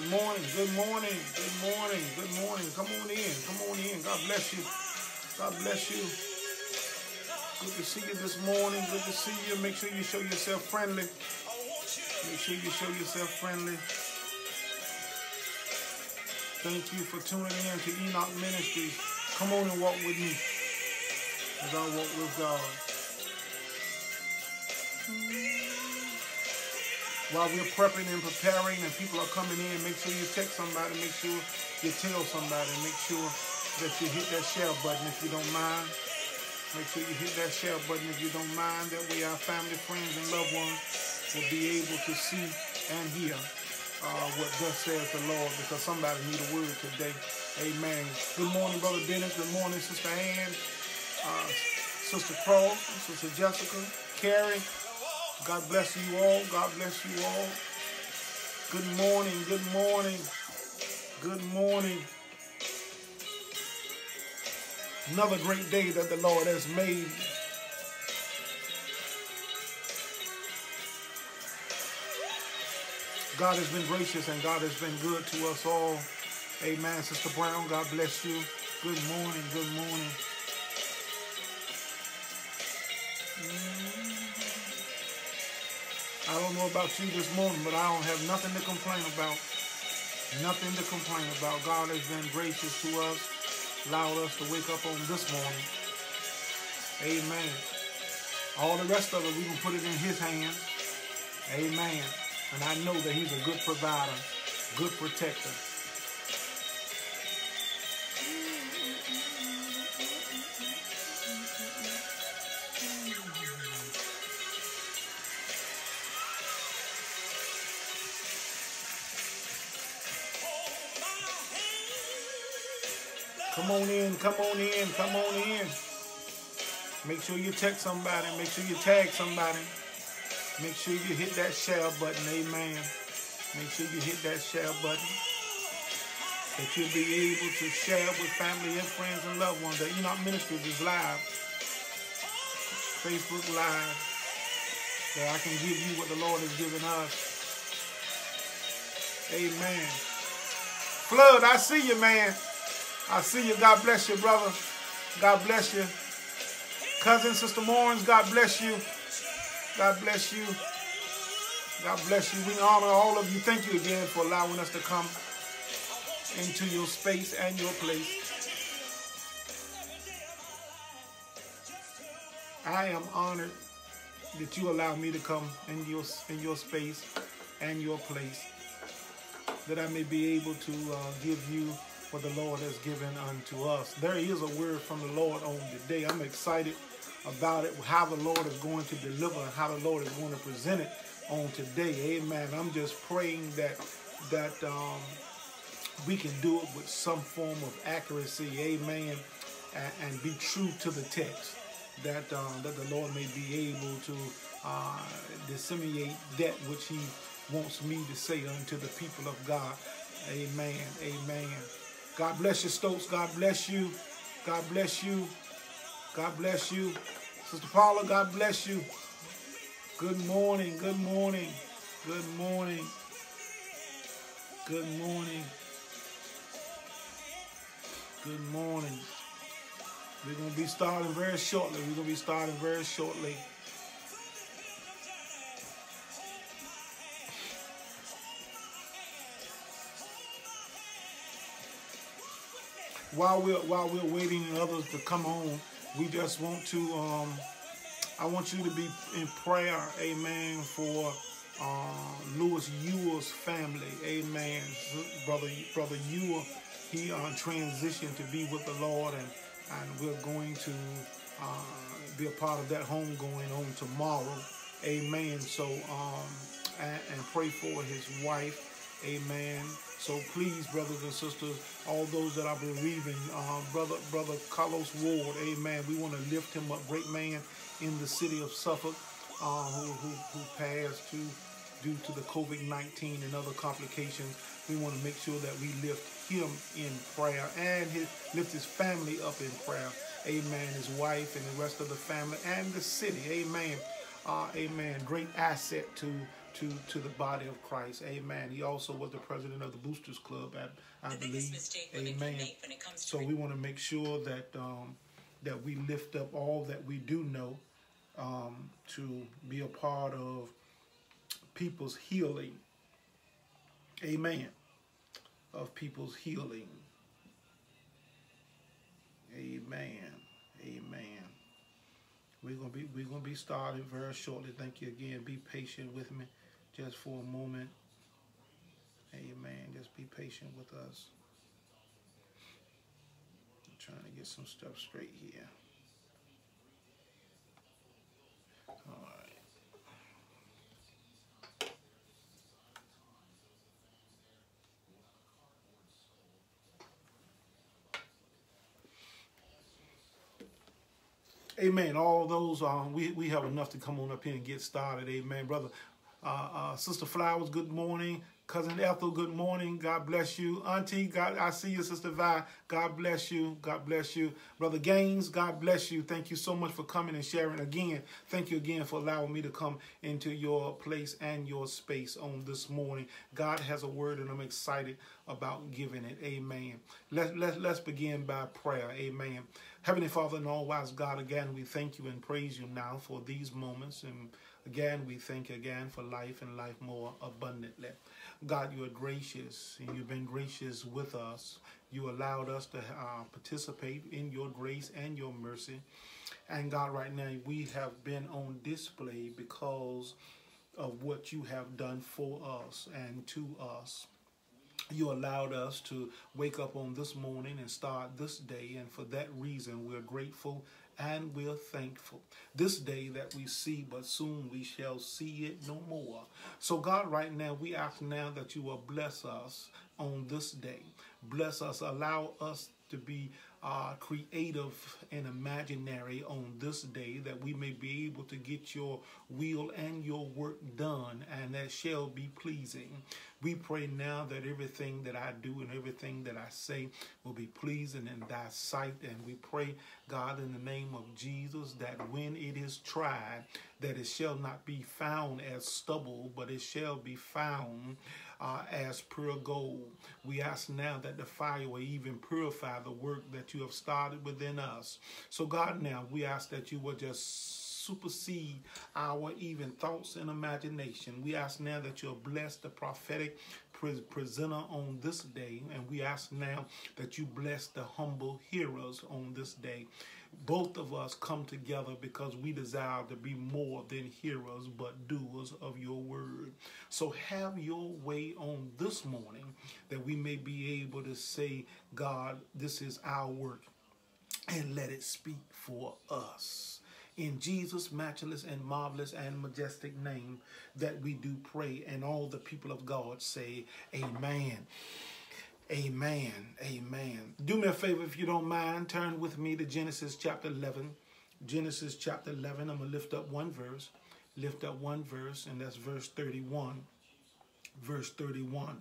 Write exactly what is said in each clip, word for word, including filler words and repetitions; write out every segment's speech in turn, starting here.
Good morning, good morning, good morning, good morning. Come on in, come on in. God bless you. God bless you. Good to see you this morning. Good to see you. Make sure you show yourself friendly. Make sure you show yourself friendly. Thank you for tuning in to Enoch Ministries. Come on and walk with me as I walk with God. While we're prepping and preparing and people are coming in, make sure you text somebody. Make sure you tell somebody. Make sure that you hit that share button if you don't mind. Make sure you hit that share button if you don't mind. That way our family, friends, and loved ones will be able to see and hear Uh, what thus says the Lord, because somebody need a word today. Amen. Good morning, Brother Dennis. Good morning, Sister Ann, uh, Sister Cross, Sister Jessica, Carrie. God bless you all. God bless you all. Good morning. Good morning. Good morning. Another great day that the Lord has made. God has been gracious and God has been good to us all. Amen. Sister Brown, God bless you. Good morning. Good morning. I don't know about you this morning, but I don't have nothing to complain about. Nothing to complain about. God has been gracious to us, allowed us to wake up on this morning. Amen. All the rest of it, we can put it in His hands. Amen. And I know that He's a good provider, good protector. Come on in, come on in, come on in. Make sure you text somebody. Make sure you tag somebody. Make sure you hit that share button, amen. Make sure you hit that share button. That you'll be able to share with family and friends and loved ones. The Enoch Ministries is live. Facebook Live. That I can give you what the Lord has given us. Amen. Flood, I see you, man. I see you. God bless you, brother. God bless you. Cousin, Sister Morns, God bless you. God bless you. God bless you. We honor all of you. Thank you again for allowing us to come into your space and your place. I am honored that you allow me to come in your, in your space and your place, that I may be able to uh, give you what the Lord has given unto us. There is a word from the Lord on today. I'm excited about it, how the Lord is going to deliver, how the Lord is going to present it on today. Amen. I'm just praying that that um, we can do it with some form of accuracy. Amen. And, and be true to the text. That um, that the Lord may be able to uh, disseminate that which He wants me to say unto the people of God. Amen. Amen. God bless you, Stokes. God bless you. God bless you. God bless you. Sister Paula, God bless you. Good morning, good morning, good morning, good morning, good morning. We're going to be starting very shortly. We're going to be starting very shortly. While we're, while we're waiting on others to come on, we just want to, um, I want you to be in prayer, amen, for uh, Louis Ewell's family, amen. Brother Brother Ewell, he uh, transitioned to be with the Lord, and, and we're going to uh, be a part of that homegoing on tomorrow, amen. So, um, and, and pray for his wife. Amen. So please, brothers and sisters, all those that are bereaving, uh, brother, brother Carlos Ward, amen. We want to lift him up, great man in the city of Suffolk, uh, who, who, who passed to, due to the COVID nineteen and other complications. We want to make sure that we lift him in prayer and his, lift his family up in prayer. Amen. His wife and the rest of the family and the city. Amen. Uh, amen. Great asset to to, to the body of Christ. Amen. He also was the president of the Boosters Club, I, I believe. Amen. So we want to make sure that um, that we lift up all that we do know um, to be a part of people's healing. Amen. Of people's healing. Amen. Amen. We're gonna be we're gonna be starting very shortly. Thank you again. Be patient with me just for a moment. Amen. Just be patient with us. I'm trying to get some stuff straight here. All right. Amen. All those, um, we, we have enough to come on up here and get started. Amen. Brother, uh, uh, Sister Flowers, good morning. Cousin Ethel, good morning. God bless you. Auntie, God, I see you. Sister Vi, God bless you. God bless you. Brother Gaines, God bless you. Thank you so much for coming and sharing again. Thank you again for allowing me to come into your place and your space on this morning. God has a word and I'm excited about giving it. Amen. Let, let, let's begin by prayer. Amen. Heavenly Father and all-wise God, again, we thank you and praise you now for these moments. And again, we thank you again for life and life more abundantly. God, you are gracious, and you've been gracious with us. You allowed us to uh, participate in your grace and your mercy. And God, right now, we have been on display because of what you have done for us and to us. You allowed us to wake up on this morning and start this day, and for that reason we're grateful and we're thankful. This day that we see, but soon we shall see it no more. So God, right now, we ask now that you will bless us on this day. Bless us, allow us to be uh, creative and imaginary on this day, that we may be able to get your will and your work done, and that shall be pleasing. We pray now that everything that I do and everything that I say will be pleasing in thy sight. And we pray, God, in the name of Jesus, that when it is tried, that it shall not be found as stubble, but it shall be found uh, as pure gold. We ask now that the fire will even purify the work that you have started within us. So God, now we ask that you will just supersede our even thoughts and imagination. We ask now that you'll bless the prophetic pre presenter on this day, and we ask now that you bless the humble hearers on this day. Both of us come together because we desire to be more than hearers but doers of your word. So have your way on this morning, that we may be able to say, God, this is our work, and let it speak for us. In Jesus' matchless and marvelous and majestic name that we do pray, and all the people of God say, amen. Amen. Amen. Do me a favor, if you don't mind, turn with me to Genesis chapter eleven. Genesis chapter eleven, I'm going to lift up one verse. Lift up one verse, and that's verse thirty-one. Verse thirty-one.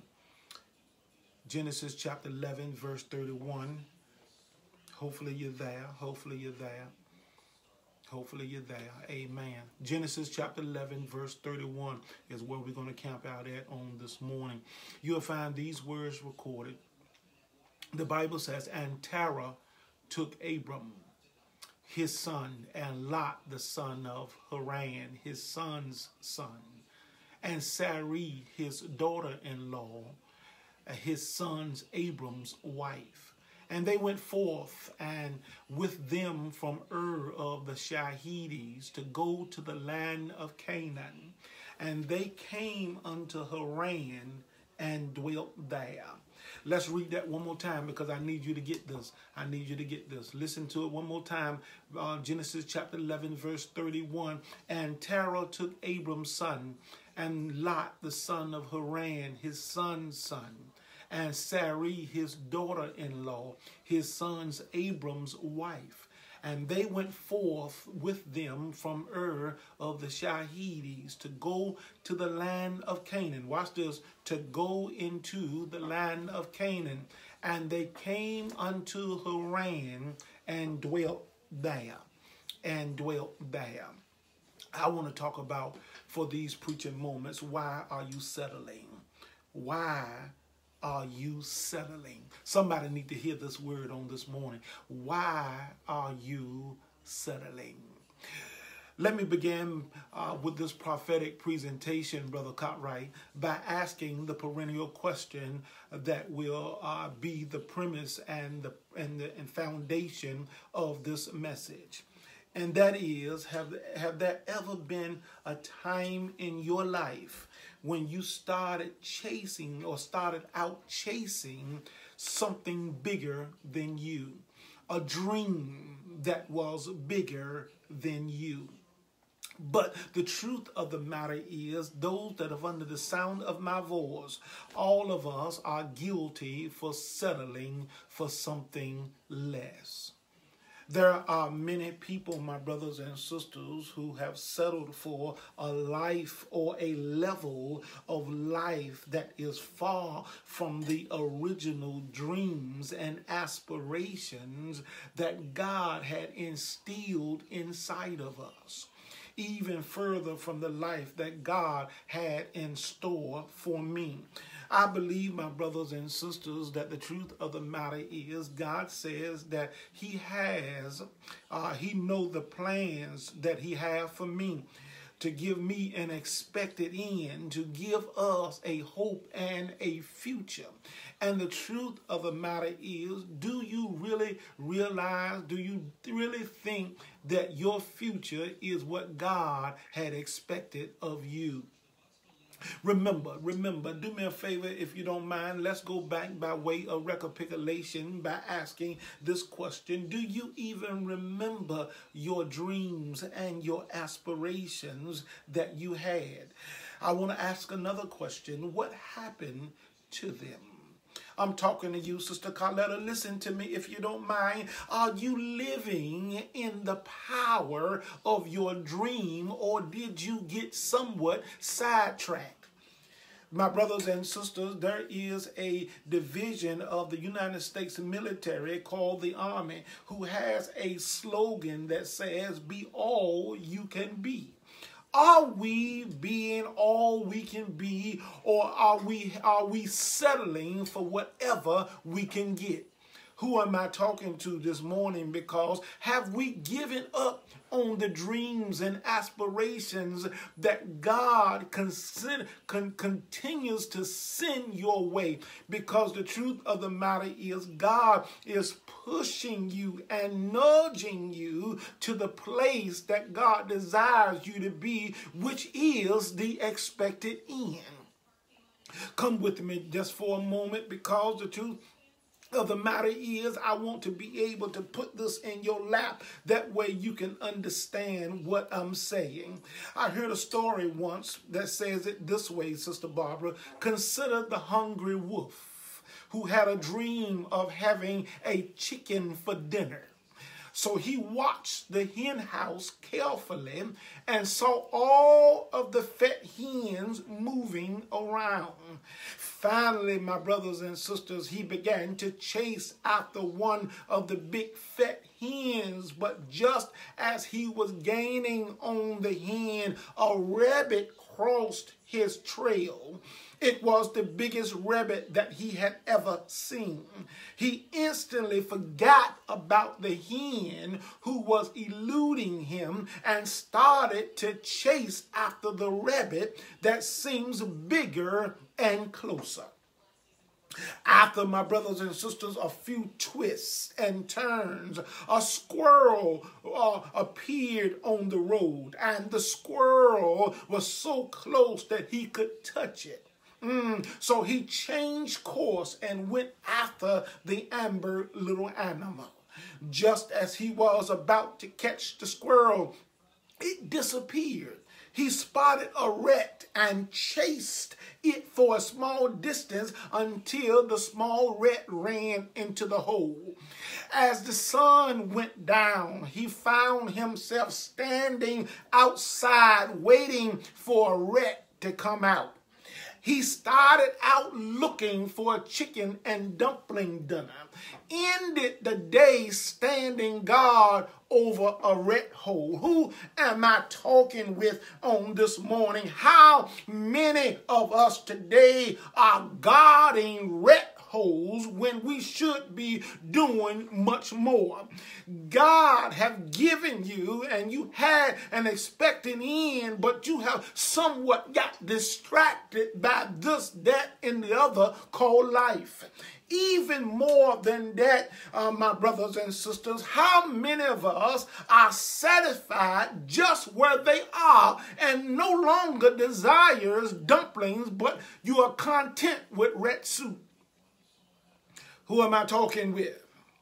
Genesis chapter eleven, verse thirty-one. Hopefully you're there. Hopefully you're there. Hopefully you're there. Amen. Genesis chapter eleven, verse thirty-one is where we're going to camp out at on this morning. You'll find these words recorded. The Bible says, and Terah took Abram, his son, and Lot, the son of Haran, his son's son, and Sarai, his daughter-in-law, his son's Abram's wife. And they went forth, and with them from Ur of the Shahites, to go to the land of Canaan. And they came unto Haran and dwelt there. Let's read that one more time, because I need you to get this. I need you to get this. Listen to it one more time. Uh, Genesis chapter eleven, verse thirty-one. And Terah took Abram's son, and Lot, the son of Haran, his son's son, and Sarai, his daughter-in-law, his son's Abram's wife. And they went forth with them from Ur of the Shahites to go to the land of Canaan. Watch this. To go into the land of Canaan. And they came unto Haran and dwelt there. And dwelt there. I want to talk about, for these preaching moments, why are you settling? Why are you settling? Somebody need to hear this word on this morning. Why are you settling? Let me begin uh, with this prophetic presentation, Brother Cartwright, by asking the perennial question that will uh, be the premise and the, and the and foundation of this message. And that is, have, have there ever been a time in your life when you started chasing or started out chasing something bigger than you? A dream that was bigger than you. But the truth of the matter is, those that are under the sound of my voice, all of us are guilty for settling for something less. There are many people, my brothers and sisters, who have settled for a life or a level of life that is far from the original dreams and aspirations that God had instilled inside of us. Even further from the life that God had in store for me. I believe, my brothers and sisters, that the truth of the matter is, God says that he has, uh, he knows the plans that he has for me, to give me an expected end, to give us a hope and a future. And the truth of the matter is, do you really realize, do you really think that your future is what God had expected of you? Remember, remember, do me a favor if you don't mind. Let's go back by way of recapitulation by asking this question. Do you even remember your dreams and your aspirations that you had? I want to ask another question. What happened to them? I'm talking to you, Sister Carletta. Listen to me if you don't mind. Are you living in the power of your dream, or did you get somewhat sidetracked? My brothers and sisters, there is a division of the United States military called the Army, who has a slogan that says, "Be all you can be." Are we being all we can be, or are we are we settling for whatever we can get? Who am I talking to this morning? Because have we given up on the dreams and aspirations that God consider, con, continues to send your way? Because the truth of the matter is, God is pushing you and nudging you to the place that God desires you to be, which is the expected end. Come with me just for a moment, because the truth of the matter is, I want to be able to put this in your lap. That way you can understand what I'm saying. I heard a story once that says it this way, Sister Barbara. Consider the hungry wolf who had a dream of having a chicken for dinner. So he watched the hen house carefully and saw all of the fat hens moving around. Finally, my brothers and sisters, he began to chase after one of the big fat hens. But just as he was gaining on the hen, a rabbit crossed his trail. It was the biggest rabbit that he had ever seen. He instantly forgot about the hen who was eluding him and started to chase after the rabbit that seems bigger and closer. After, my brothers and sisters, a few twists and turns, a squirrel uh, appeared on the road, and the squirrel was so close that he could touch it. Mm, so he changed course and went after the amber little animal. Just as he was about to catch the squirrel, it disappeared. He spotted a rat and chased it for a small distance until the small rat ran into the hole. As the sun went down, he found himself standing outside waiting for a rat to come out. He started out looking for a chicken and dumpling dinner. Ended the day standing guard over a rat hole. Who am I talking with on this morning? How many of us today are guarding rat holes when we should be doing much more? God have given you, and you had an expected end, but you have somewhat got distracted by this, that, and the other called life. Even more than that, uh, my brothers and sisters, how many of us are satisfied just where they are and no longer desires dumplings, but you are content with red soup? Who am I talking with?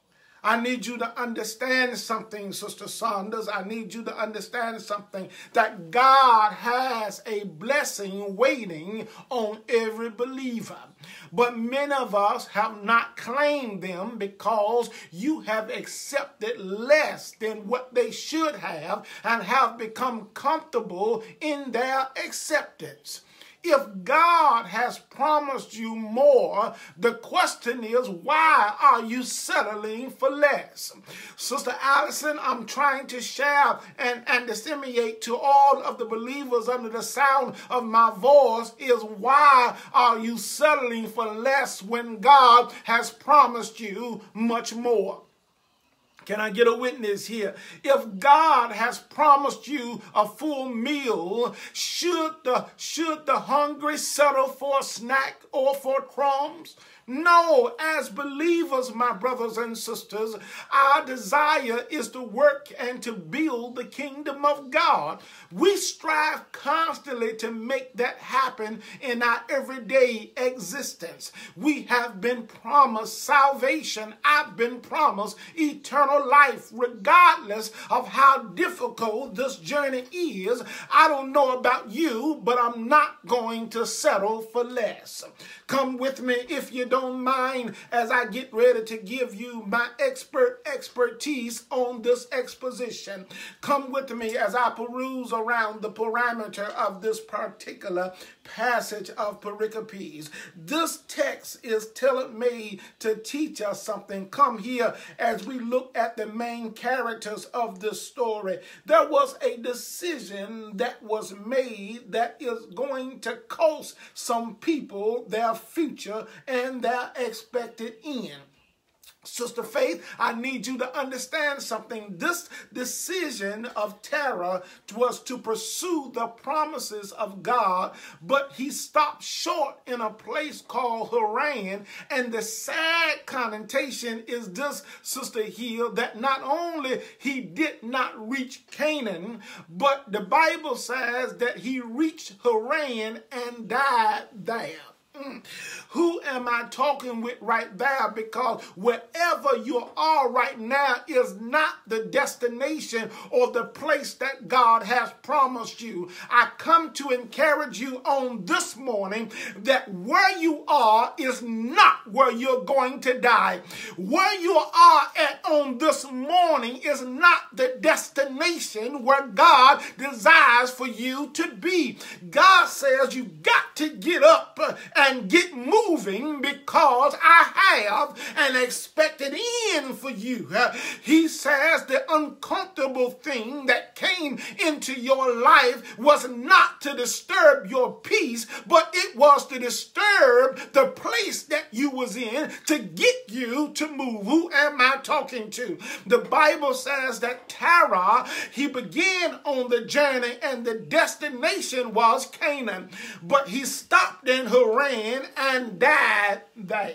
I need you to understand something, Sister Saunders. I need you to understand something, that God has a blessing waiting on every believer. But many of us have not claimed them because you have accepted less than what they should have and have become comfortable in their acceptance. If God has promised you more, the question is, why are you settling for less? Sister Allison, I'm trying to share and, and disseminate to all of the believers under the sound of my voice is, why are you settling for less when God has promised you much more? Can I get a witness here? If God has promised you a full meal, should the, should the hungry settle for a snack or for crumbs? No, as believers, my brothers and sisters, our desire is to work and to build the kingdom of God. We strive constantly to make that happen in our everyday existence. We have been promised salvation. I've been promised eternal life, regardless of how difficult this journey is. I don't know about you, but I'm not going to settle for less. Come with me, if you don't mind, as I get ready to give you my expert expertise on this exposition. Come with me as I peruse around the parameter of this particular passage of pericopes. This text is tailor-made to teach us something. Come here as we look at the main characters of this story. There was a decision that was made that is going to cost some people their future and their expected end. Sister Faith, I need you to understand something. This decision of Terah was to pursue the promises of God, but he stopped short in a place called Haran. And the sad connotation is this, Sister Hill, that not only he did not reach Canaan, but the Bible says that he reached Haran and died there. Mm. Who am I talking with right there? Because wherever you are right now is not the destination or the place that God has promised you. I come to encourage you on this morning that where you are is not where you're going to die. Where you are at on this morning is not the destination where God desires for you to be. God says you got to get up and get moving because I have an expected end for you. He says the uncomfortable thing that came into your life was not to disturb your peace, but it was to disturb the place that you was in to get you to move. Who am I talking to? The Bible says that Terah, he began on the journey and the destination was Canaan, but he stopped in Haran and died there.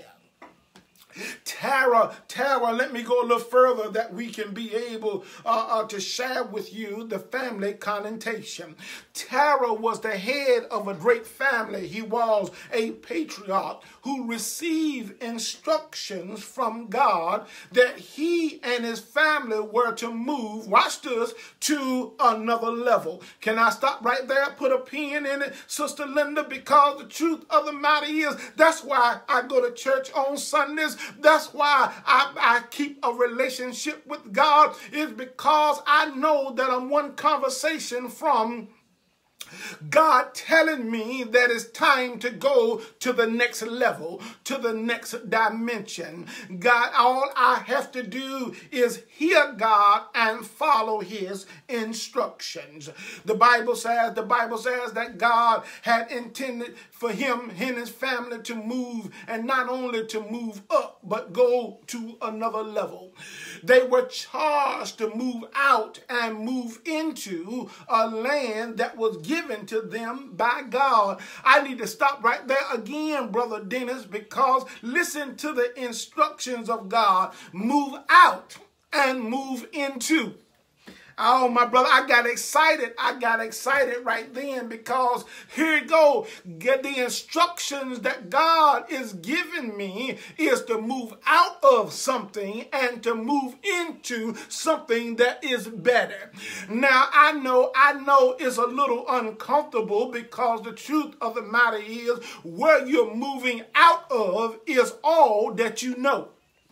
Terah, Terah, let me go a little further that we can be able uh, uh, to share with you the family connotation. Terah was the head of a great family. He was a patriarch who received instructions from God that he and his family were to move, watch this, to another level. Can I stop right there? Put a pin in it, Sister Linda, because the truth of the matter is that's why I go to church on Sundays. That's why I, I keep a relationship with God, is because I know that I'm one conversation from God telling me that it's time to go to the next level, to the next dimension. God, all I have to do is hear God and follow his instructions. The Bible says, the Bible says that God had intended for him and his family to move, and not only to move up, but go to another level. They were charged to move out and move into a land that was given to them by God. I need to stop right there again, Brother Dennis, because listen to the instructions of God. Move out and move into. Oh, my brother, I got excited. I got excited right then, because here you go. Get the instructions that God is giving me is to move out of something and to move into something that is better. Now, I know, I know it's a little uncomfortable, because the truth of the matter is where you're moving out of is all that you know.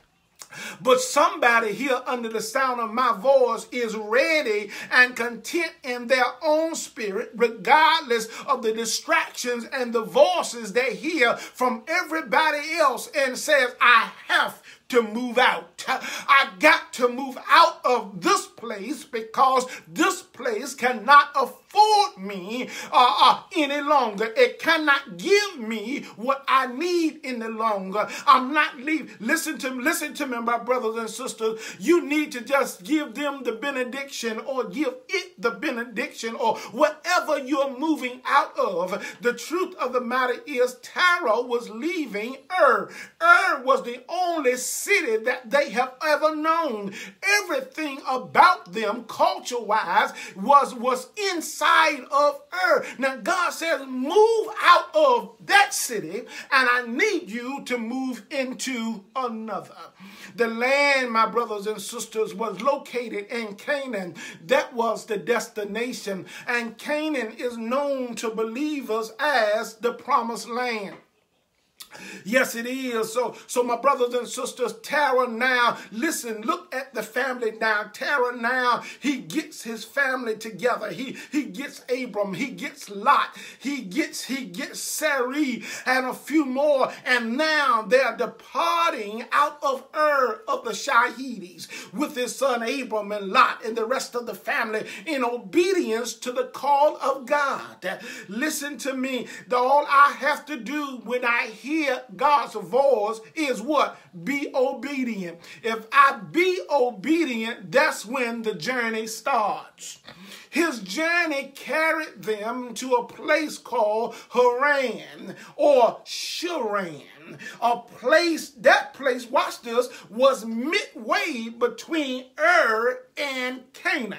But somebody here under the sound of my voice is ready and content in their own spirit, regardless of the distractions and the voices they hear from everybody else, and says, I have to move out. I got to move out of this place, because this place cannot afford me uh, uh, any longer. It cannot give me what I need any longer. I'm not leaving. Listen to, listen to me, my brothers and sisters. You need to just give them the benediction, or give it the benediction, or whatever you're moving out of. The truth of the matter is Tara was leaving Ur. Ur was the only city that they have ever known. Everything about them, culture-wise, was, was inside of Ur. Now, God says, move out of that city, and I need you to move into another. The land, my brothers and sisters, was located in Canaan. That was the destination. And Canaan is known to believers as the promised land. Yes, it is. So, so my brothers and sisters, Terah now, listen, look at the family now. Terah now, he gets his family together. He, he gets Abram, he gets Lot, he gets, he gets Sarai, and a few more. And now they're departing out of Ur of the Shahites with his son Abram and Lot and the rest of the family in obedience to the call of God. Listen to me. The, all I have to do when I hear God's voice is what? Be obedient. If I be obedient, that's when the journey starts. His journey carried them to a place called Haran, or Sharan. A place, that place, watch this, was midway between Ur and Canaan.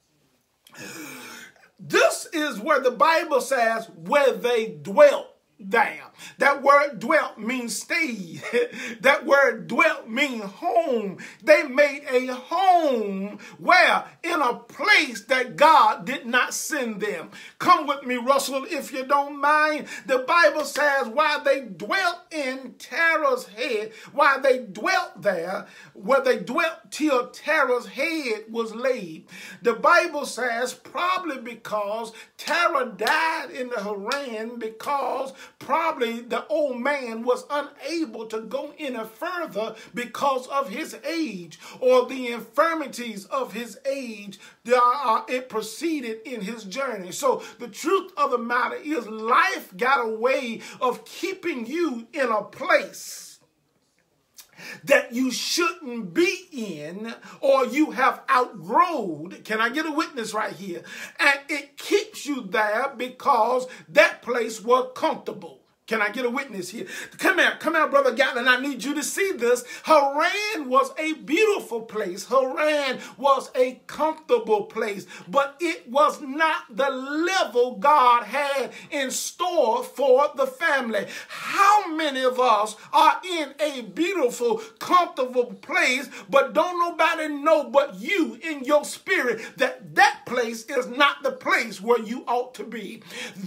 This is where the Bible says where they dwelt. There. That word dwelt means stay. That word dwelt means home. They made a home where? In a place that God did not send them. Come with me, Russell, if you don't mind. The Bible says while they dwelt in Terah's head, while they dwelt there, where they dwelt till Terah's head was laid. The Bible says probably because Terah died in the Haran, because probably the old man was unable to go any further because of his age, or the infirmities of his age. Uh, it proceeded in his journey. So the truth of the matter is life got a way of keeping you in a place that you shouldn't be in, or you have outgrown. Can I get a witness right here? And it keeps you there because that place was comfortable. Can I get a witness here? Come here, come here, Brother Gatlin. I need you to see this. Haran was a beautiful place. Haran was a comfortable place, but it was not the level God had in store for the family. How many of us are in a beautiful, comfortable place, but don't nobody know but you in your spirit that that place is not the place where you ought to be? That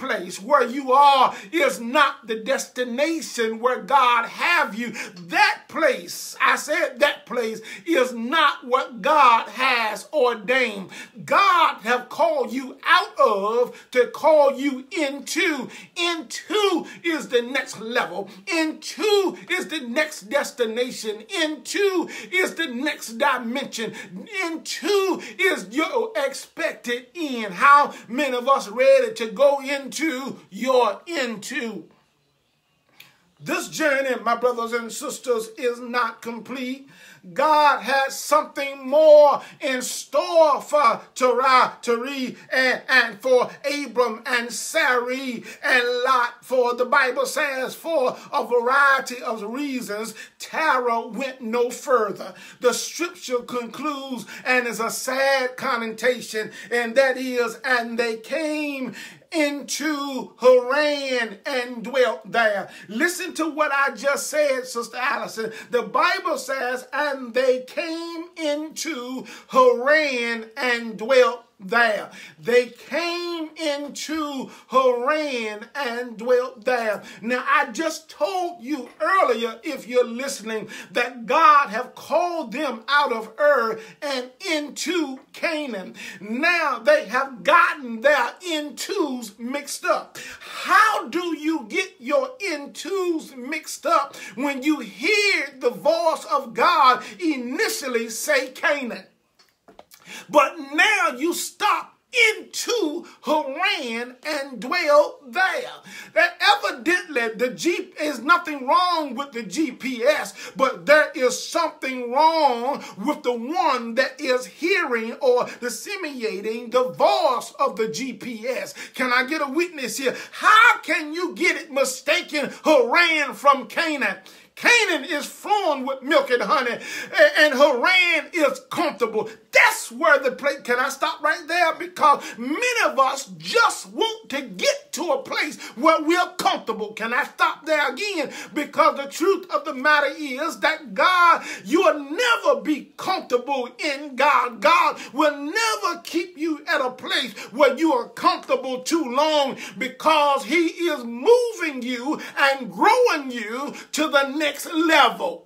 place where you are is not the destination where God have you. That place, I said that place, is not what God has ordained. God have called you out of to call you into. Into is the next level. Into is the next destination. Into is the next dimension. Into is your expected end. How many of us ready to go into your into? This journey, my brothers and sisters, is not complete. God has something more in store for Terah, Terah, and, and for Abram and Sarai and Lot. For the Bible says, for a variety of reasons, Terah went no further. The scripture concludes, and is a sad connotation, and that is, and they came into Haran and dwelt there. Listen to what I just said, Sister Allison. The Bible says, and they came into Haran and dwelt there. They came into Haran and dwelt there. Now, I just told you earlier, if you're listening, that God have called them out of Ur and into Canaan. Now they have gotten their intos mixed up. How do you get your intos mixed up when you hear the voice of God initially say Canaan? But now you stop into Haran and dwell there. That evidently the G is nothing wrong with the G P S, but there is something wrong with the one that is hearing or disseminating the voice of the G P S. Can I get a witness here? How can you get it mistaken Haran from Canaan? Canaan is flowing with milk and honey, and Haran is comfortable. That's where the place, can I stop right there? Because many of us just want to get to a place where we're comfortable. Can I stop there again? Because the truth of the matter is that God, you will never be comfortable in God. God will never keep you at a place where you are comfortable too long, because he is moving you and growing you to the next level.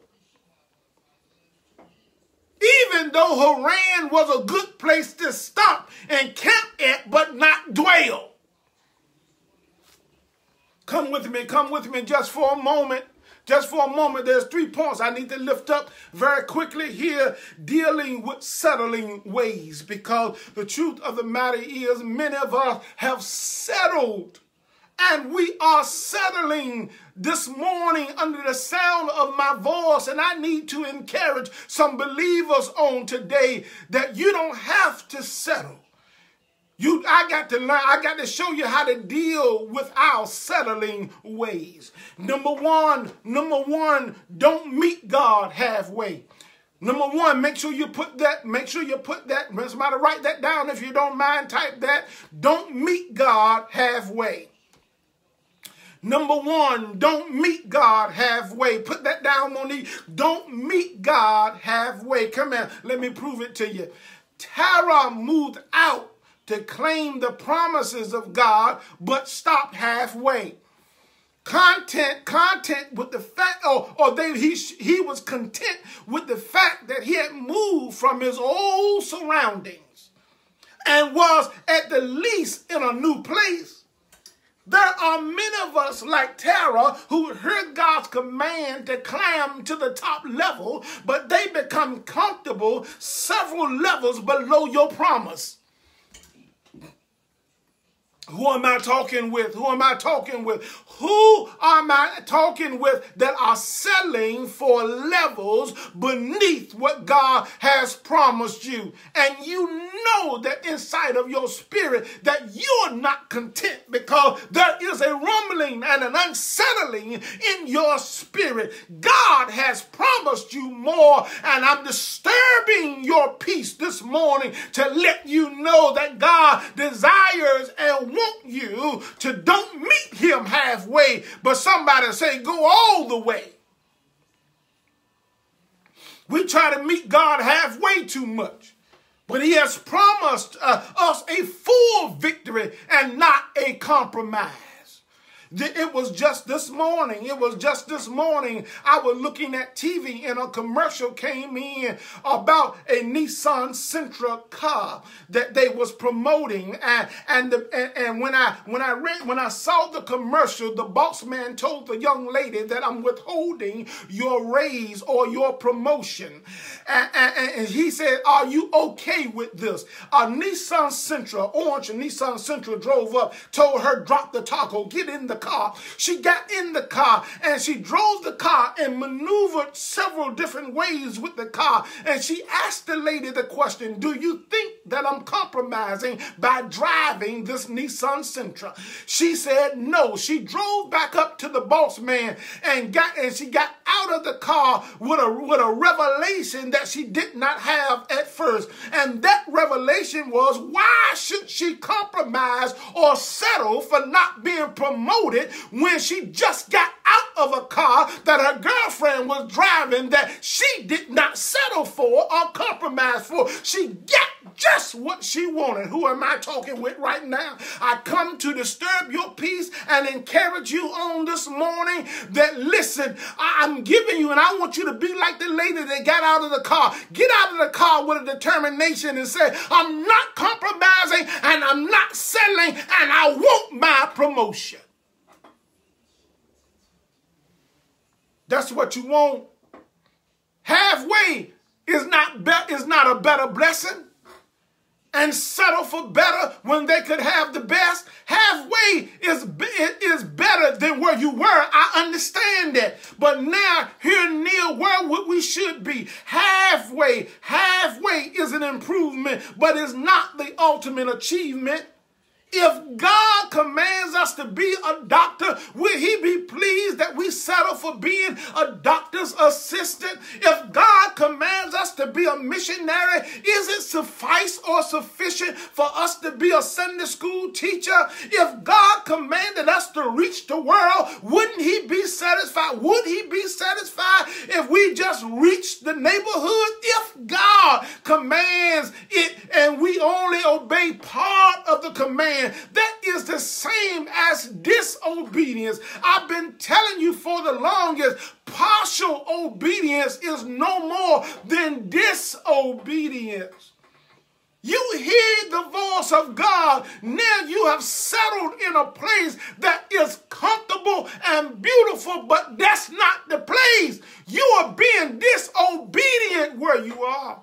Even though Haran was a good place to stop and camp at, but not dwell. Come with me, come with me just for a moment. Just for a moment, there's three points I need to lift up very quickly here, dealing with settling ways, because the truth of the matter is many of us have settled. And we are settling this morning under the sound of my voice. And I need to encourage some believers on today that you don't have to settle. You, I got to learn, I got to show you how to deal with our settling ways. Number one, number one, don't meet God halfway. Number one, make sure you put that, make sure you put that, somebody write that down if you don't mind, type that. Don't meet God halfway. Number one, don't meet God halfway. Put that down, Monique. Don't meet God halfway. Come here, let me prove it to you. Terah moved out to claim the promises of God, but stopped halfway. Content, content with the fact, or, or they, he, he was content with the fact that he had moved from his old surroundings and was at the least in a new place. There are many of us like Terah who heard God's command to climb to the top level, but they become comfortable several levels below your promise. Who am I talking with? Who am I talking with? Who am I talking with that are settling for levels beneath what God has promised you? And you know that inside of your spirit that you're not content, because there is a rumbling and an unsettling in your spirit. God has promised you more, and I'm disturbing your peace this morning to let you know that God desires and want you to don't meet him halfway, but somebody say go all the way. We try to meet God halfway too much. But he has promised uh, us a full victory and not a compromise. It was just this morning. It was just this morning. I was looking at T V and a commercial came in about a Nissan Sentra car that they was promoting. And and, the, and, and when I when I read when I saw the commercial, the boss man told the young lady that I'm withholding your raise or your promotion. And, and, and he said, "Are you okay with this?" A Nissan Sentra, orange Nissan Sentra, drove up, told her drop the taco, get in the car. She got in the car and she drove the car and maneuvered several different ways with the car. And she asked the lady the question, "Do you think that I'm compromising by driving this Nissan Sentra?" She said no. She drove back up to the boss man and got and she got out of the car with a with a revelation that she did not have at first. And that revelation was, why should she compromise or settle for not being promoted when she just got out of a car that her girlfriend was driving that she did not settle for or compromise for? She got just what she wanted. Who am I talking with right now? I come to disturb your peace and encourage you on this morning that, listen, I'm giving you, and I want you to be like the lady that got out of the car. Get out of the car with a determination and say, I'm not compromising and I'm not settling and I want my promotion. That's what you want. Halfway is not, be- is not a better blessing. And settle for better when they could have the best. Halfway is, is better than where you were. I understand that. But now, here near where we should be. Halfway, halfway is an improvement, but it's not the ultimate achievement. If God commands us to be a doctor, will he be pleased that we settle for being a doctor's assistant? If God commands us to be a missionary, is it suffice or sufficient for us to be a Sunday school teacher? If God commanded us to reach the world, wouldn't he be satisfied? Would he be satisfied if we just reached the neighborhood? If God commands it and we only obey part of the command, that is the same as disobedience. I've been telling you for the longest, partial obedience is no more than disobedience. You hear the voice of God. Now you have settled in a place that is comfortable and beautiful, but that's not the place. You are being disobedient where you are.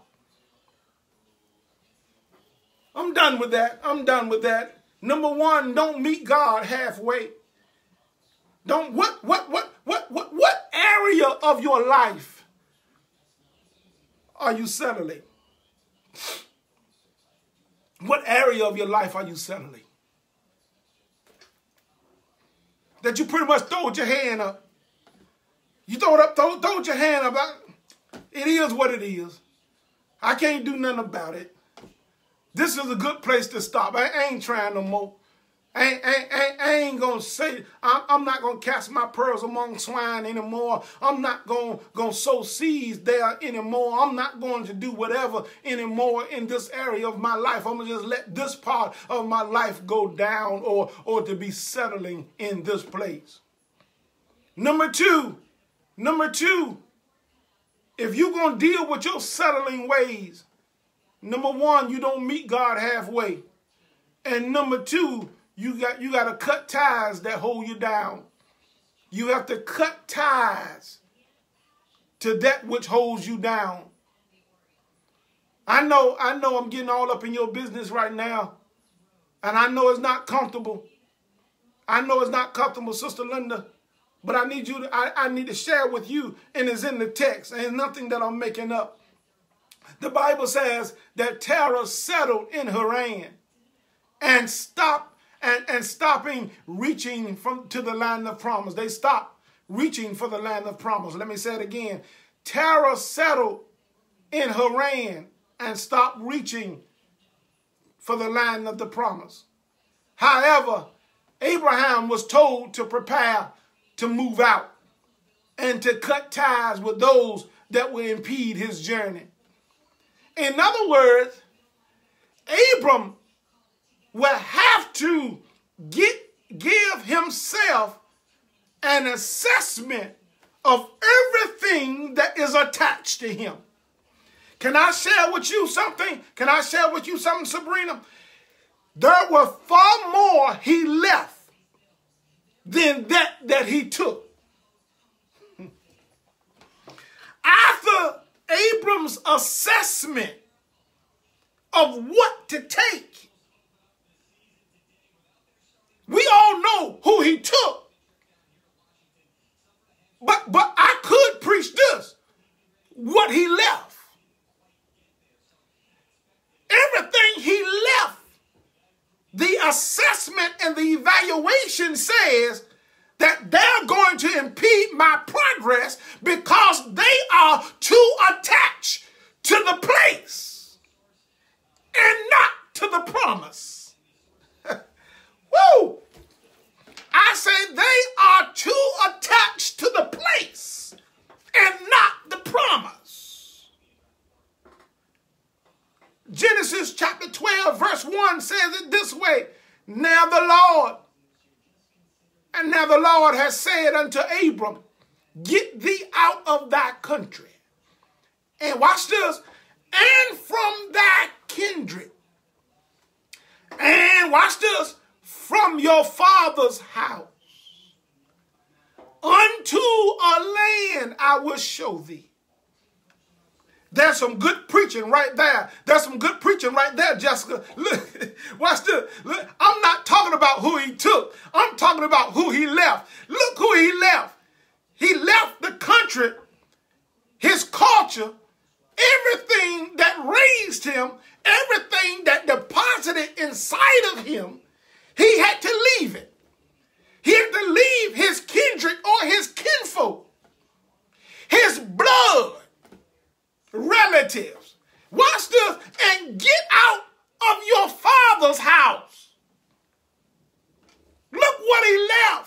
I'm done with that. I'm done with that. Number one, don't meet God halfway. Don't what what what what what what area of your life are you settling? What area of your life are you settling? That you pretty much throwed your hand up. You throw it up, throw, throw your hand up. It is what it is. I can't do nothing about it. This is a good place to stop. I, I ain't trying no more. I ain't, I ain't, I ain't going to say, I'm, I'm not going to cast my pearls among swine anymore. I'm not going to sow seeds there anymore. I'm not going to do whatever anymore in this area of my life. I'm going to just let this part of my life go down or, or to be settling in this place. Number two, number two, if you're going to deal with your settling ways, number one, you don't meet God halfway. And number two, you got you got to cut ties that hold you down. You have to cut ties to that which holds you down. I know, I know I'm getting all up in your business right now. And I know it's not comfortable. I know it's not comfortable, Sister Linda. But I need you to, I, I need to share with you, and it's in the text. And it's nothing that I'm making up. The Bible says that Terah settled in Haran and stopped and, and stopping reaching from to the land of promise. They stopped reaching for the land of promise. Let me say it again. Terah settled in Haran and stopped reaching for the land of the promise. However, Abraham was told to prepare to move out and to cut ties with those that would impede his journey. In other words, Abram will have to get, give himself an assessment of everything that is attached to him. Can I share with you something? Can I share with you something, Sabrina? There were far more he left than that that he took. After Abram's assessment of what to take, we all know who he took. But, but I could preach this, what he left. Everything he left, the assessment and the evaluation says that they're going to impede my progress because they are too attached to the place and not to the promise. Woo! I say they are too attached to the place and not the promise. Genesis chapter twelve verse one says it this way. Now the Lord, and now the Lord has said unto Abram, get thee out of thy country. And watch this. And from thy kindred. And watch this. From your father's house. Unto a land I will show thee. There's some good preaching right there. There's some good preaching right there, Jessica. Look, watch this. Look, I'm not talking about who he took. I'm talking about who he left. Look who he left. He left the country, his culture, everything that raised him, everything that deposited inside of him. He had to leave it. He had to leave his kindred or his kinfolk, his blood relatives. Watch this, and get out of your father's house. Look what he left.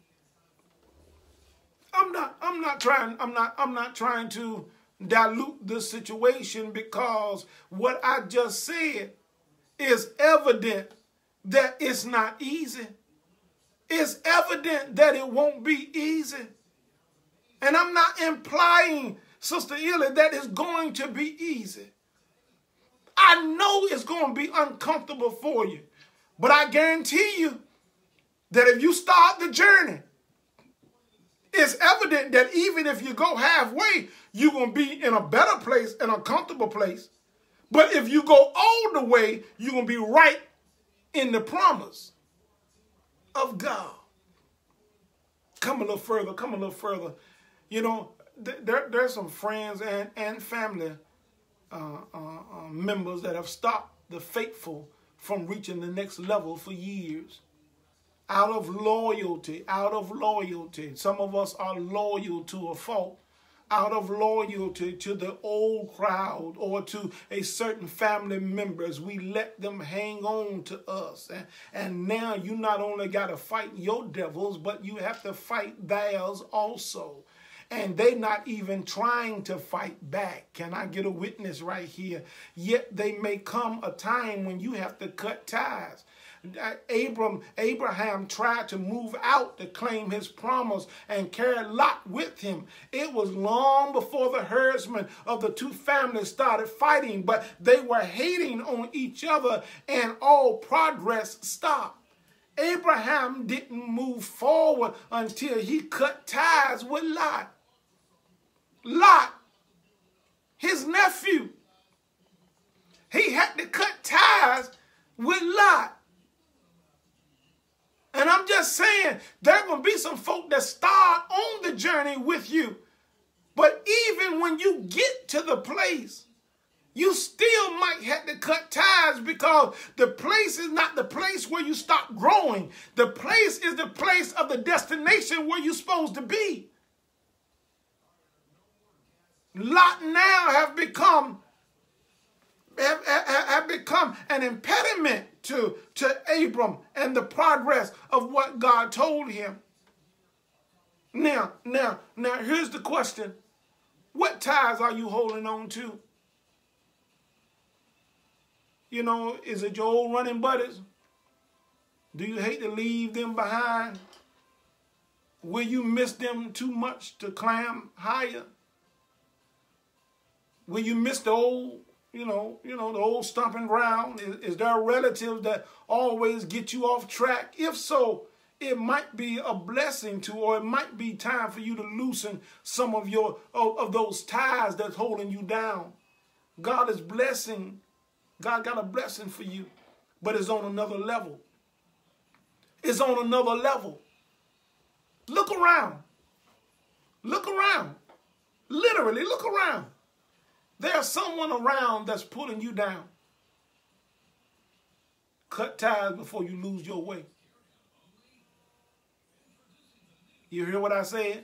I'm not, I'm not trying, I'm not, I'm not trying to dilute this situation, because what I just said is evident that it's not easy. It's evident that it won't be easy. And I'm not implying, Sister Illy, that it's going to be easy. I know it's going to be uncomfortable for you. But I guarantee you that if you start the journey, it's evident that even if you go halfway, you're going to be in a better place, in a comfortable place. But if you go all the way, you're going to be right in the promise of God. Come a little further, come a little further. You know, th there, there's some friends and, and family uh, uh, uh, members that have stopped the faithful from reaching the next level for years. Out of loyalty, out of loyalty. Some of us are loyal to a fault. Out of loyalty to the old crowd or to a certain family members, we let them hang on to us. And, and now you not only got to fight your devils, but you have to fight theirs also. And they not even trying to fight back. Can I get a witness right here? Yet they may come a time when you have to cut ties. Abram, Abraham tried to move out to claim his promise and carry Lot with him. It was long before the herdsmen of the two families started fighting, but they were hating on each other and all progress stopped. Abraham didn't move forward until he cut ties with Lot. Lot, his nephew, he had to cut ties with Lot. And I'm just saying, there are going to be some folk that start on the journey with you. But even when you get to the place, you still might have to cut ties, because the place is not the place where you stop growing. The place is the place of the destination where you're supposed to be. Lot now have become, have, have, have become an impediment to, to Abram and the progress of what God told him. Now, now, now, here's the question. What ties are you holding on to? You know, is it your old running buddies? Do you hate to leave them behind? Will you miss them too much to climb higher? Will you miss the old, you know, you know, the old stomping ground? Is, is there relatives that always get you off track? If so, it might be a blessing to, or it might be time for you to loosen some of your of, of those ties that's holding you down. God is blessing. God got a blessing for you, but it's on another level. It's on another level. Look around. Look around. Literally, look around. There's someone around that's pulling you down. Cut ties before you lose your way. You hear what I said?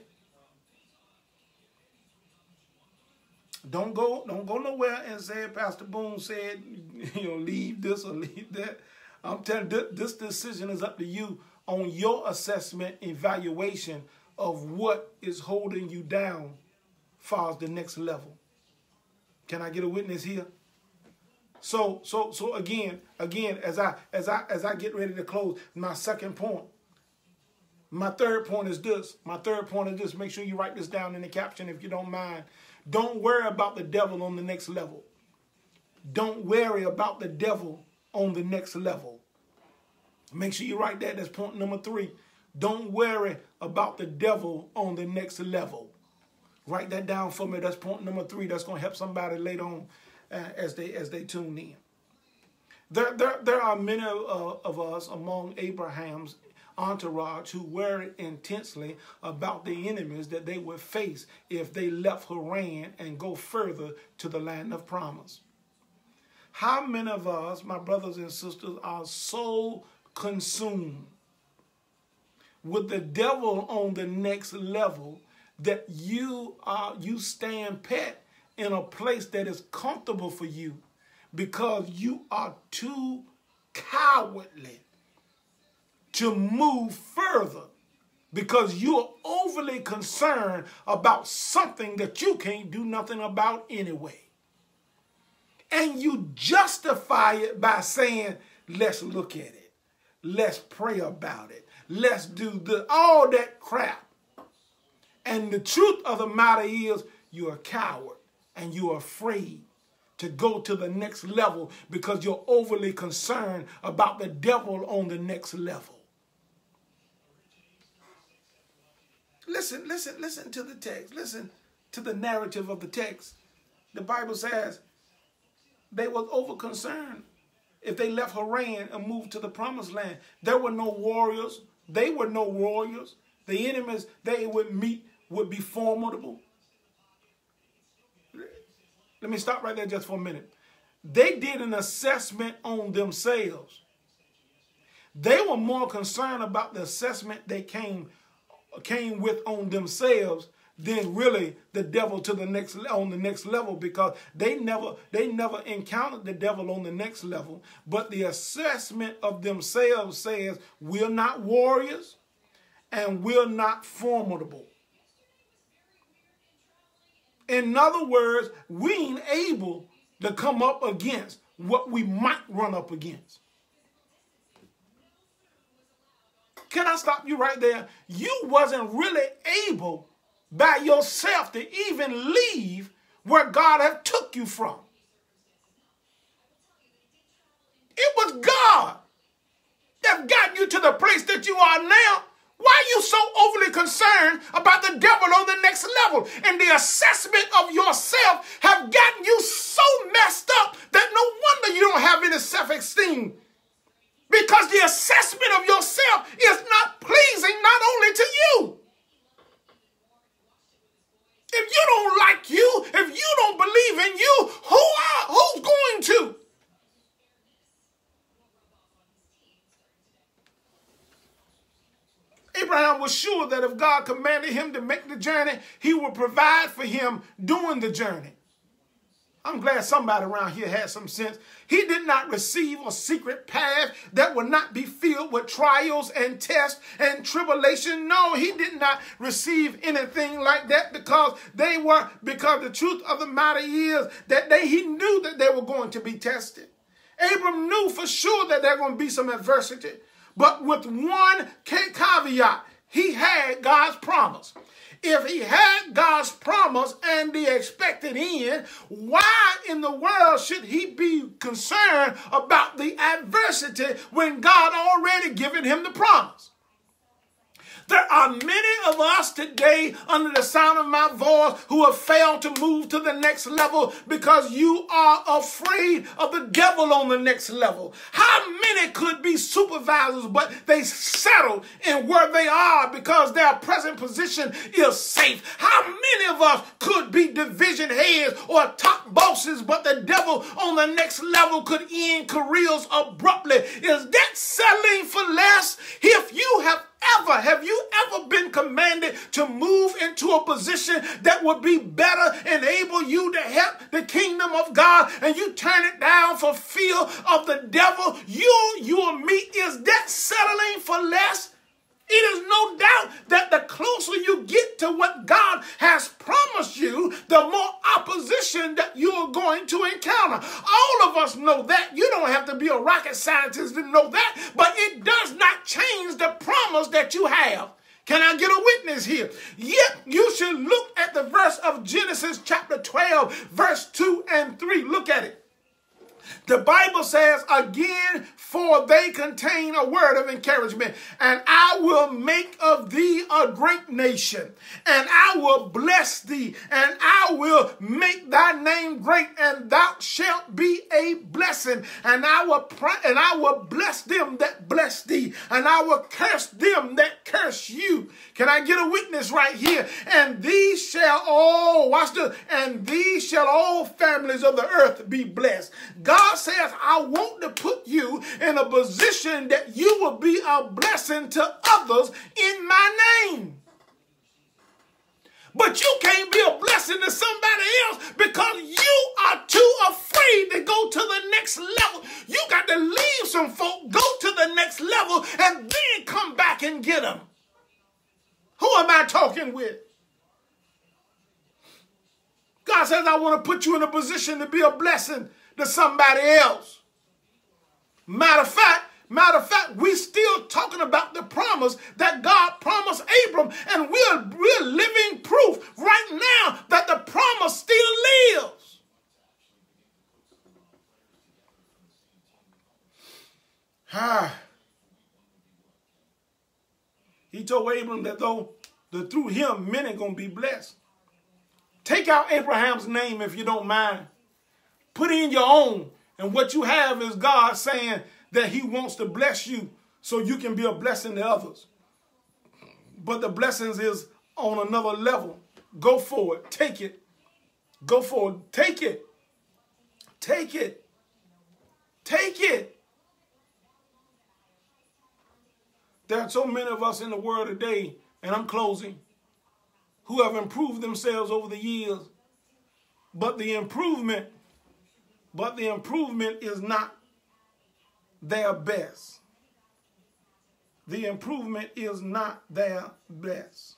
Don't go, don't go nowhere and say, Pastor Boone said, you know, leave this or leave that. I'm telling you, this decision is up to you on your assessment, evaluation of what is holding you down as far as the next level. Can I get a witness here? So, so, so again, again, as I, as I, as I get ready to close, my second point, my third point is this. My third point is this. Make sure you write this down in the caption if you don't mind. Don't worry about the devil on the next level. Don't worry about the devil on the next level. Make sure you write that. That's point number three. Don't worry about the devil on the next level. Write that down for me. That's point number three. That's going to help somebody later on uh, as they as they tune in. There, there, there are many uh, of us among Abraham's entourage who worried intensely about the enemies that they would face if they left Haran and go further to the land of promise. How many of us, my brothers and sisters, are so consumed with the devil on the next level that you are you stand pat in a place that is comfortable for you because you are too cowardly to move further because you're overly concerned about something that you can't do nothing about anyway. And you justify it by saying, let's look at it. Let's pray about it. Let's do the, all that crap. And the truth of the matter is you're a coward and you're afraid to go to the next level because you're overly concerned about the devil on the next level. Listen, listen, listen to the text. Listen to the narrative of the text. The Bible says they was over concerned if they left Haran and moved to the promised land. There were no warriors. They were no warriors. The enemies they would meet would be formidable. Let me stop right there just for a minute. They did an assessment on themselves. They were more concerned about the assessment they came came with on themselves than really the devil to the next on the next level, because they never they never encountered the devil on the next level. But the assessment of themselves says we're not warriors and we're not formidable. In other words, we ain't able to come up against what we might run up against. Can I stop you right there? You wasn't really able by yourself to even leave where God had took you from. It was God that got you to the place that you are now. Why are you so overly concerned about the devil on the next level? And the assessment of yourself have gotten you so messed up that no wonder you don't have any self-esteem. Because the assessment of yourself is not pleasing not only to you. If you don't like you, if you don't believe in you, who are, who's going to? Abraham was sure that if God commanded him to make the journey, he would provide for him during the journey. I'm glad somebody around here had some sense. He did not receive a secret path that would not be filled with trials and tests and tribulation. No, he did not receive anything like that because they were, because the truth of the matter is that they, he knew that they were going to be tested. Abram knew for sure that there going to be some adversity. But with one caveat, he had God's promise. If he had God's promise and the expected end, why in the world should he be concerned about the adversity when God already given him the promise? There are many of us today under the sound of my voice who have failed to move to the next level because you are afraid of the devil on the next level. How many could be supervisors, but they settled in where they are because their present position is safe? How many of us could be division heads or top bosses, but the devil on the next level could end careers abruptly? Is that settling for less? If you have Ever, have you ever been commanded to move into a position that would be better, enable you to help the kingdom of God, and you turn it down for fear of the devil? You, you and me, is that settling for less? It is no doubt that the closer you get to what God has promised you, the more opposition that you are going to encounter. All of us know that. You don't have to be a rocket scientist to know that, but it does not change the promise that you have. Can I get a witness here? Yet you should look at the verse of Genesis chapter twelve, verse two and three. Look at it. The Bible says, again, for they contain a word of encouragement, and I will make of thee a great nation, and I will bless thee, and I will make thy name great, and thou shalt be a blessing, and I will pray, and I will bless them that bless thee, and I will curse them that curse you. Can I get a witness right here? And these shall all, watch this, and these shall all families of the earth be blessed. God says, I want to put you in a position that you will be a blessing to others in my name. But you can't be a blessing to somebody else because you are too afraid to go to the next level. You got to leave some folk, go to the next level, and then come back and get them. Who am I talking with? God says, I want to put you in a position to be a blessing to somebody else. Matter of fact, matter of fact, we're still talking about the promise that God promised Abram, and we're, we're living proof right now that the promise still lives. Ah. He told Abram that though that through him many are going to be blessed. Take out Abraham's name if you don't mind. Put in your own. And what you have is God saying that he wants to bless you so you can be a blessing to others. But the blessings is on another level. Go for it. Take it. Go for it. Take it. Take it. Take it. There are so many of us in the world today, and I'm closing, who have improved themselves over the years. But the improvement, but the improvement is not their best. The improvement is not their best.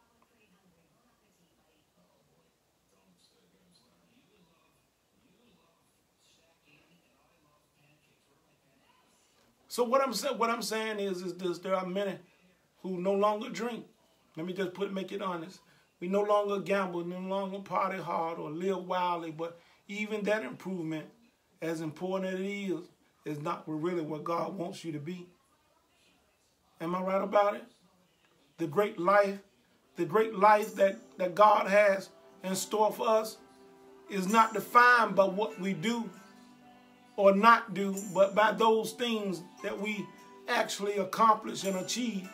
So what I'm saying, what I'm saying is, is this: there are many who no longer drink. Let me just put make it honest. We no longer gamble, no longer party hard or live wildly. But even that improvement, as important as it is, is not really what God wants you to be. Am I right about it? The great life, the great life that, that God has in store for us is not defined by what we do or not do, but by those things that we actually accomplish and achieve.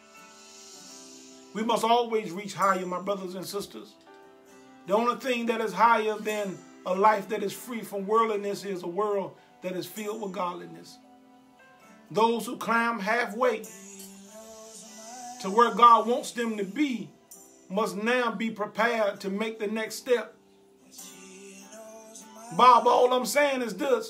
We must always reach higher, my brothers and sisters. The only thing that is higher than a life that is free from worldliness is a world that is filled with godliness. Those who climb halfway to where God wants them to be must now be prepared to make the next step. Bob, all I'm saying is this: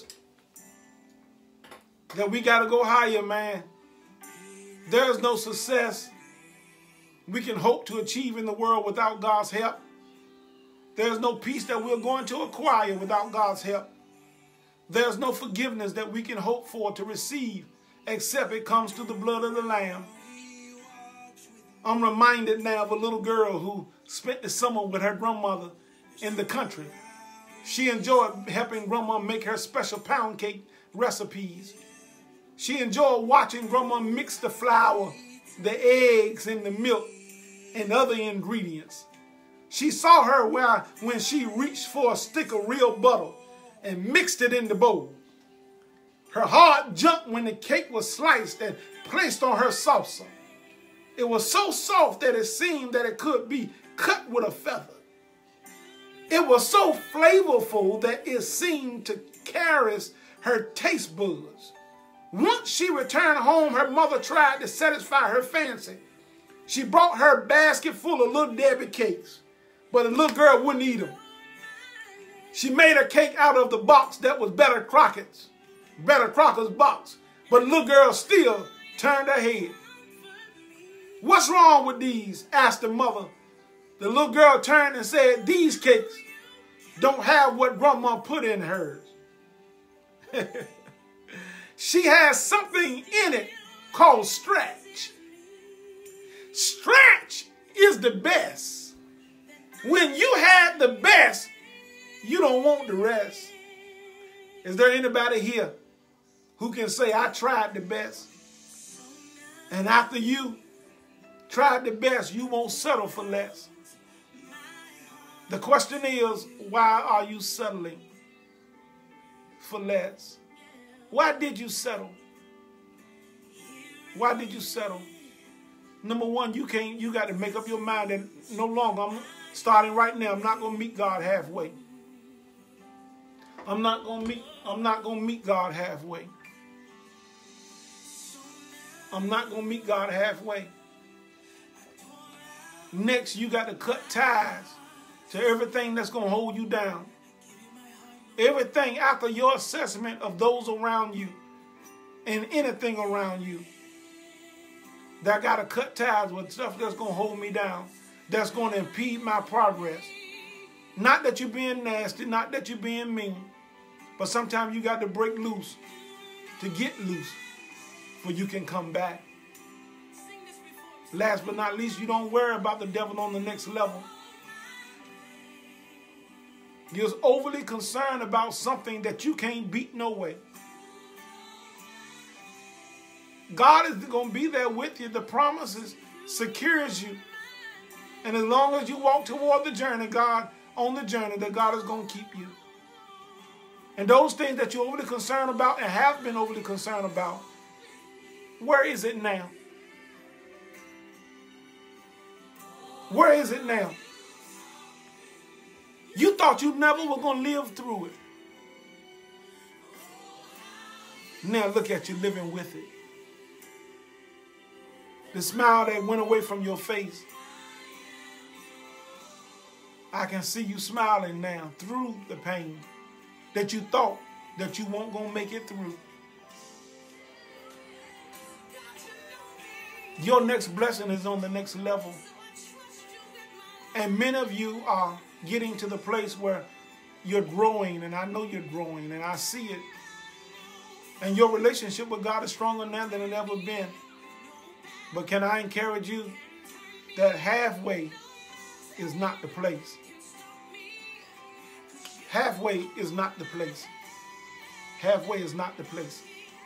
that we got to go higher, man. There is no success we can hope to achieve in the world without God's help. There's no peace that we're going to acquire without God's help. There's no forgiveness that we can hope for to receive except it comes through the blood of the Lamb. I'm reminded now of a little girl who spent the summer with her grandmother in the country. She enjoyed helping grandma make her special pound cake recipes. She enjoyed watching grandma mix the flour, the eggs, and the milk, and other ingredients. She saw her where, when she reached for a stick of real butter and mixed it in the bowl. Her heart jumped when the cake was sliced and placed on her saucer. It was so soft that it seemed that it could be cut with a feather. It was so flavorful that it seemed to caress her taste buds. Once she returned home, her mother tried to satisfy her fancy. She brought her basket full of Little Debbie cakes, but the little girl wouldn't eat them. She made a cake out of the box that was Better Crockett's, Better Crockett's box, but the little girl still turned her head. "What's wrong with these?" asked the mother. The little girl turned and said, "These cakes don't have what grandma put in hers." She has something in it called stretch. Stretch is the best. When you had the best, you don't want the rest. Is there anybody here who can say, "I tried the best"? And after you tried the best, you won't settle for less. The question is, why are you settling for less? Why did you settle? Why did you settle? Number one, you can't, you got to make up your mind that no longer, I'm starting right now, I'm not going to meet God halfway. I'm not going to meet, I'm not going to meet God halfway. I'm not going to meet God halfway. Next, you got to cut ties to everything that's going to hold you down. Everything after your assessment of those around you and anything around you. That I got to cut ties with stuff that's going to hold me down, that's going to impede my progress. Not that you're being nasty, not that you're being mean, but sometimes you got to break loose to get loose for you can come back. Last but not least, you don't worry about the devil on the next level. You're overly concerned about something that you can't beat no way. God is going to be there with you. The promises secures you. And as long as you walk toward the journey, God, on the journey, that God is going to keep you. And those things that you're overly concerned about and have been overly concerned about, where is it now? Where is it now? You thought you never were going to live through it. Now look at you living with it. The smile that went away from your face. I can see you smiling now through the pain that you thought that you weren't going to make it through. Your next blessing is on the next level. And many of you are getting to the place where you're growing, and I know you're growing, and I see it. And your relationship with God is stronger now than it ever been. But can I encourage you that halfway is not the place. Halfway is not the place. Halfway is not the place.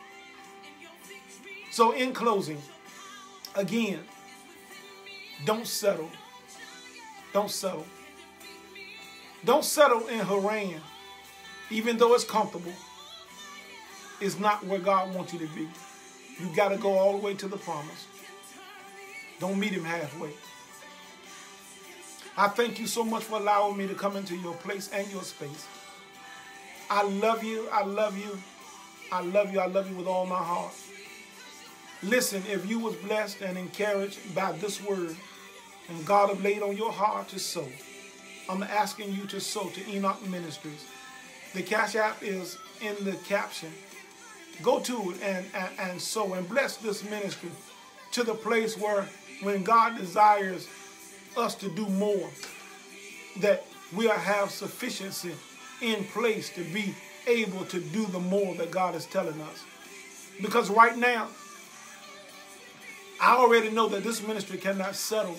So in closing, again, don't settle. Don't settle. Don't settle in Haran, even though it's comfortable. It's not where God wants you to be. You got to go all the way to the promise. Don't meet him halfway. I thank you so much for allowing me to come into your place and your space. I love you. I love you. I love you. I love you with all my heart. Listen, if you was blessed and encouraged by this word, and God have laid on your heart to sow, I'm asking you to sow to Enoch Ministries. The Cash App is in the caption. Go to it and, and, and sow and bless this ministry to the place where when God desires us to do more, that we'll have sufficiency in place to be able to do the more that God is telling us. Because right now, I already know that this ministry cannot settle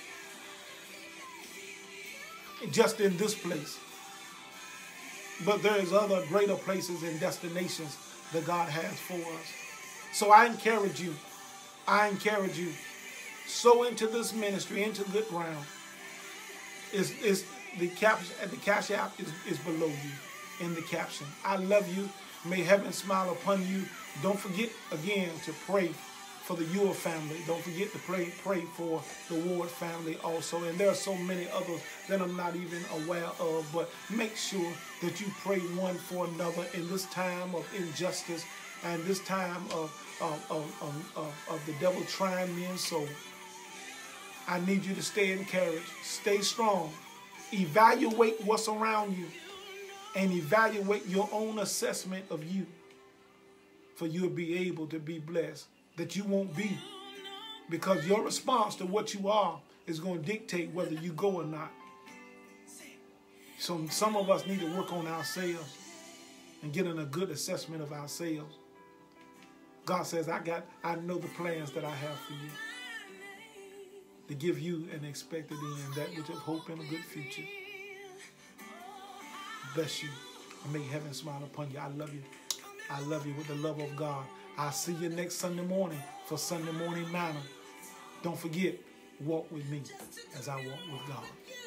just in this place. But there's other greater places and destinations that God has for us. So I encourage you, I encourage you, sow into this ministry, into good ground. Is is the cap the cash app is, is below you in the caption. I love you. May heaven smile upon you. Don't forget again to pray for the Ewell family. Don't forget to pray pray for the Ward family also. And there are so many others that I'm not even aware of. But make sure that you pray one for another in this time of injustice and this time of of of, of, of, of the devil trying men's soul. I need you to stay encouraged, stay strong, evaluate what's around you, and evaluate your own assessment of you, for you'll be able to be blessed. That you won't be, because your response to what you are is going to dictate whether you go or not. So some of us need to work on ourselves and get in a good assessment of ourselves. God says, I got, I know the plans that I have for you, to give you an expected end, that which of hope and a good future. Bless you, and may heaven smile upon you. I love you. I love you with the love of God. I'll see you next Sunday morning for Sunday Morning Manna. Don't forget, walk with me as I walk with God.